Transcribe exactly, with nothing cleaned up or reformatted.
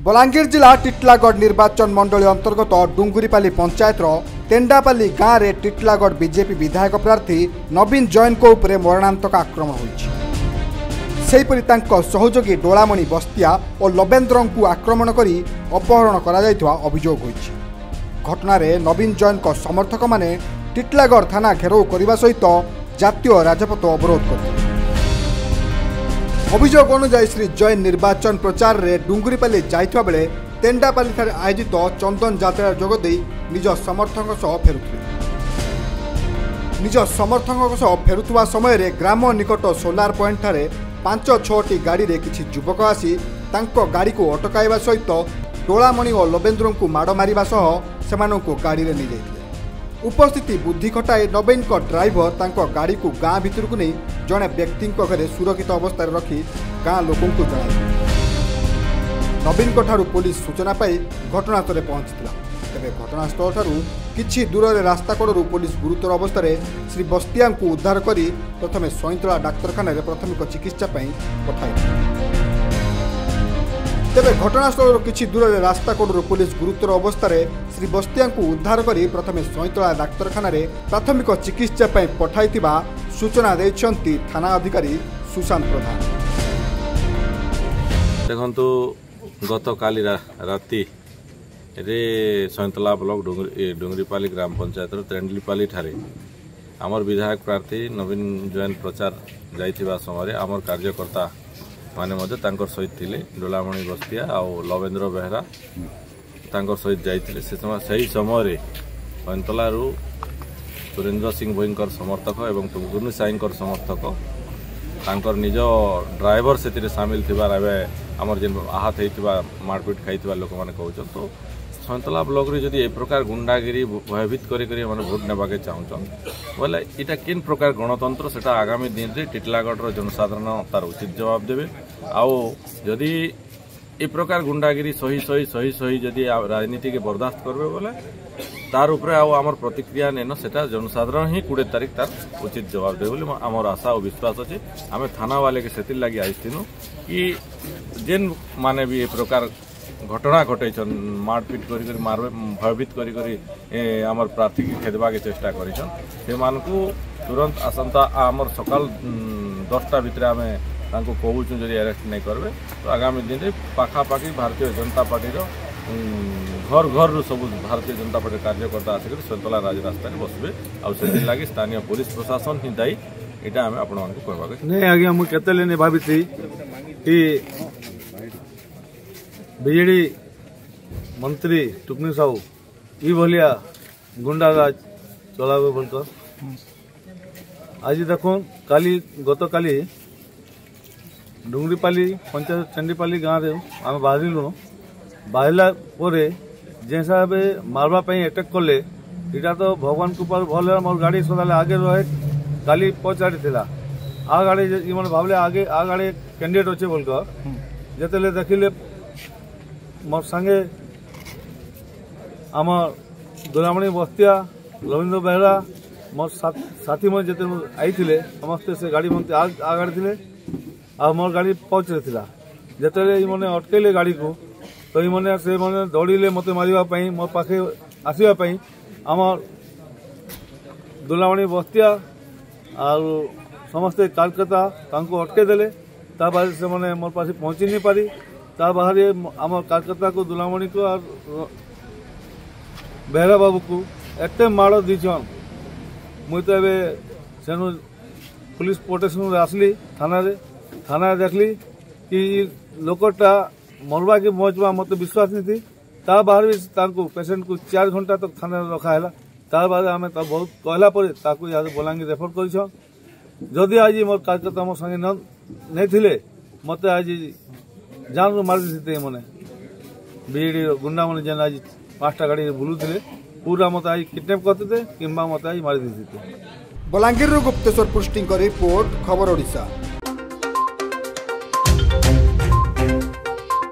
बलांगीर जिला टिटलागढ़ निर्वाचन मंडली अंतर्गत डुंगुरीपाली पंचायतर तेंडापाली गाँव में टिटलागढ़ बीजेपी विधायक प्रार्थी नवीन जैन को उपरे मरणांतक आक्रमण होईपरी सहयोगी डोलामणि बस्तिया और लवेंद्र को आक्रमण कर अपहरण करा अभियोग होईछि। घटनार नवीन जैन को समर्थक माने टिटलागढ़ थाना घेराव करने सहित जातीय राजपथ अवरोध करते। अभियोग अनुसार श्री जैन निर्वाचन प्रचार में डुंगुरीपाली जाइथिबा बेले तेंडापाली ठारे आयोजित चंदन जात्रा जोगदे निज समर्थक सह फेरुथिले। निज समर्थक सह फेरुवा समय ग्राम निकट सोलार पॉइंट ठारे पांच छटी गाड़ी रे किछि युवक आसी तांको गाड़ी को अटकाइबा सहित डोलामणि और लवेंद्र को माड़ मारिबा सह सेमानंको गाड़ी रे नि जाइथिले। उपस्थिति बुद्धि खटाई नवीन को ड्राइवर तांको गाड़ी को गाँ भितर को नहीं जड़े व्यक्ति घरे सुरक्षित अवस्था रखी गाँ लोक जणाई। नवीन को ठारू पुलिस सूचना पाई घटनास्थल पहुंची। तेरे घटनास्थल ठारू किछि दूर रास्ता कड़ू पुलिस गुरुतर अवस्था श्री बस्तिया को उद्धार कर प्रथम सईतला डाक्तखाना प्राथमिक चिकित्सा पठाई। तेरे घटनास्थल किछि दूर रास्ता कड़ू पुलिस गुरुतर अवस्था श्री बस्तिया को उद्धार कर प्रथम सईतला डाक्तखाना प्राथमिक चिकित्सा पठाई सूचना देइछन्ति थाना अधिकारी सुशांत प्रधान। देखंतु गत काली रा, राति रे सईतला ब्लॉक डुंगरी डुंगरीपाली ग्राम पंचायत तेंडलीपाली ठारे आमर विधायक प्रार्थी नवीन जैन प्रचार जाइथिबा समय आमर कार्यकर्ता माने मध्य तांकर सहित थिले डोलामणि बस्तिया और लवेंद्र बेहरा तांकर सहित जाइथिले। से समय सही समय सईतलारू सुरेंद्र सिंह भईंकर समर्थक एवं टुंगुनी साईंकर समर्थक तांकर निज ड्राइवर से सामिल थिबार एबे आमर जेन आहत होइतिबा मारपीट खाइतिबा लोक माने कहउछन। तो सईतला ब्लॉक रे जदि ए प्रकार गुंडागिरी भयभीत करी करी माने भोट नेबाके चाहउछन बोले इटा किन प्रकार गणतंत्र सेटा आगामी दिन रे टिटलागढ़ रो जनसाधारण तार उचित जवाब देबे। आउ जदि ए प्रकार गुंडागिरी सही सही सही सही जदि राजनीति के बर्दाश्त करबे बोले तार उपरे आउ आमर प्रतिक्रिया नेन सेटा जनसाधारण ही बीस तारीख तार उचित जवाब दे बोली आमर आशा और विश्वास अच्छे। आम थाना वाले के सेतिर लगी आइथिनु कि जेन माने भी ए प्रकार घटना घटैछन मारपीट करी करी मार भयभीत करी करी आमर प्रार्थी के खेदबा के चेष्टा करिछन से मानकु तुरंत आसंता आमर सकाल दसटा भितर आम तांको कहूछु जदि अरेस्ट नहीं करबे तो आगामी दिन रे पाखापाखि भारतीय जनता पार्टी रो घर घर सब भारतीय जनता पार्टी कार्यकर्ता आसिक सईतला राजरास्ता बसबे आ से लगी स्थानीय पुलिस प्रशासन ही दायी यहाँ आम आपण कहवा नहीं आज्ञा मुझे केतले भावी कि बीजेडी मंत्री टुकनी साहू ई भलिया गुंडाराज चलावे बोलकर आज देखो काली गत काली डुंगरीपाली पंचायत चंडीपाली गाँव में आम बाहरिलु बाहला जे हिसाब मारवा अटैक कले इटा तो भगवान कृपा भल मोर गाड़ी सदा आगे रहे काली पचाड़ी थिला आ गाड़ी मैंने भावले आगे आ गाड़ी कैंडिडेट अच्छे बोलकर जिते देखिले मोर संगे आम डोलामणि बस्तिया रवींद्र बेहरा मोर साथी मन जिते आई समस्ते से गाड़ी मन आ गाड़ी थे आ मोर गाड़ी पचरे थिला जिते मैंने अटकैले गाड़ी को तो ये से मैंने दौड़े मत मारे मो पाखे आसवाई आमर डोलामणि बस्तिया और समस्ते कार्यकर्ता अटके देले बाद से मैंने मोर पास पहुंची नहीं पारी ता बाहर आम कार्यकर्ता को डोलामणि को और बेहरा बाबू को एत माड़ दीछन मुई तो ए पुलिस प्रोटेक्शन आसली थाना रे थाना देखली कि लोकटा मरवा के मजवा मत विश्वास नहीं थी ता बाहर भी तांको पेशेंट को चार घंटा तक थाना रखा है तार बाद आम बहुत कहला पर बलांगीर रेफर कर जदि आज मोर कार्यकर्ता मो संगे नहीं थे मत आज जान रू मारी दी मैंने बीजेडी गुंडा मैंने जेन आज पांचटा गाड़ी बुलूले पूरा मत आज किडनैप करते थे कि मत आज मारी दी। बलांगीर गुप्तेश्वर पुष्टि रिपोर्ट खबर ओडिशा।